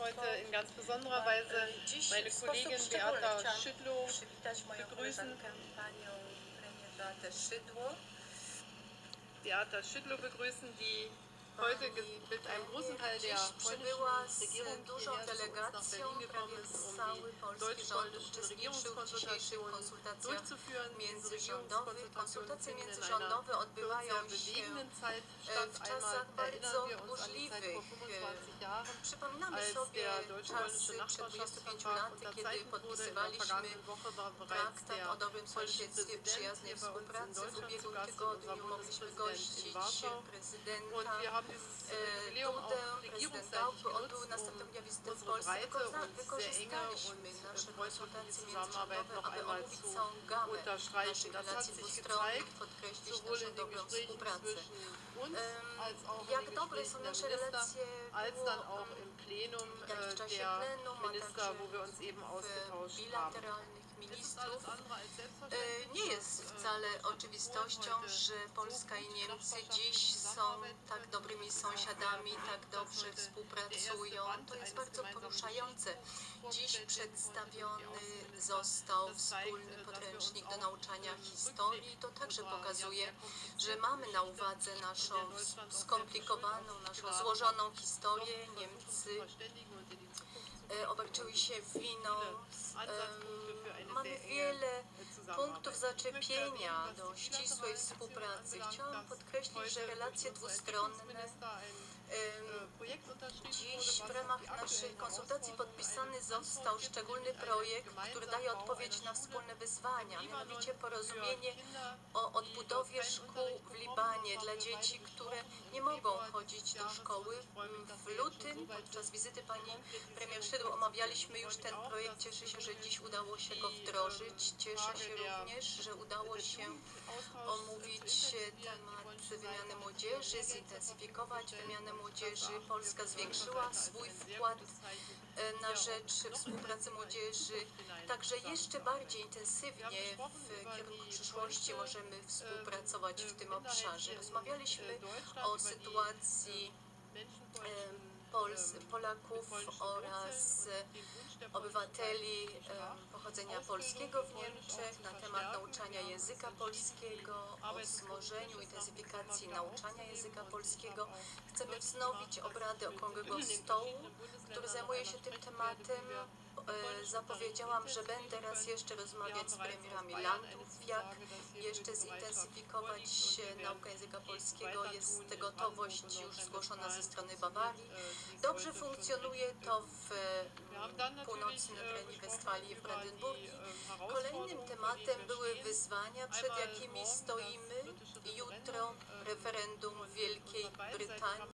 heute in ganz besonderer Weise meine Kollegin Beata Szydło begrüßen. Beata Szydło begrüßen, die heute mit einem großen Teil der polnischen Regierung hierher zu uns nach Berlin gekommen ist, um die deutsch-polnischen Regierungskonsultationen durchzuführen. Diese Regierungskonsultationen finden in einer für uns sehr bewegenden Zeit statt. Einmal erinnern wir uns an die Zeit vor 25 Jahren, als der deutsch-polnische Nachbarschaftsvertrag unterzeichnet wurde. In der vergangenen Woche war bereits der polnische Präsident hier bei uns in Deutschland zu Gast, unser Bundespräsident in Warschau. Und wir haben dieses Jubiläum auch regierungsseitig genutzt, um unsere breite und sehr enge und freundschaftliche Zusammenarbeit noch einmal zu unterstreichen. Das hat sich gezeigt, sowohl in den Gesprächen zwischen uns als auch in den Gesprächen der Minister, als dann auch im Plenum der Minister, wo wir uns eben ausgetauscht haben. Nie jest wcale oczywistością, że Polska i Niemcy dziś są tak dobrymi sąsiadami, tak dobrze współpracują. To jest bardzo poruszające. Dziś przedstawiony został wspólny podręcznik do nauczania historii. To także pokazuje, że mamy na uwadze naszą skomplikowaną, naszą złożoną historię. Niemcy obarczyły się winą. Mamy wiele punktów zaczepienia do ścisłej współpracy. Chciałam podkreślić, że relacje dwustronne dziś w ramach naszych konsultacji podpisany został szczególny projekt, który daje odpowiedź na wspólne wyzwania, mianowicie porozumienie o odbudowie szkół w Libanie dla dzieci, które nie mogą chodzić do szkoły. W lutym podczas wizyty pani premier Szydło omawialiśmy już ten projekt. Cieszę się, że dziś udało się go wdrożyć. Cieszę się również, że udało się omówić temat wymiany młodzieży, zintensyfikować wymianę młodzieży. Polska zwiększyła swój wkład na rzecz współpracy młodzieży. Także jeszcze bardziej intensywnie w kierunku przyszłości możemy współpracować w tym obszarze. Rozmawialiśmy o sytuacji Polaków oraz obywateli pochodzenia polskiego w Niemczech na temat nauczania języka polskiego, o wzmożeniu, intensyfikacji nauczania języka polskiego. Chcemy wznowić obrady Okrągłego Stołu, który zajmuje się tym tematem. Zapowiedziałam, że będę raz jeszcze rozmawiać z premierami landów, jak jeszcze zintensyfikować naukę języka polskiego. Jest gotowość już zgłoszona ze strony Bawarii. Dobrze funkcjonuje to w północnej Reni-Westfalii, w Brandenburgii. Kolejnym tematem były wyzwania, przed jakimi stoimy. Jutro referendum w Wielkiej Brytanii.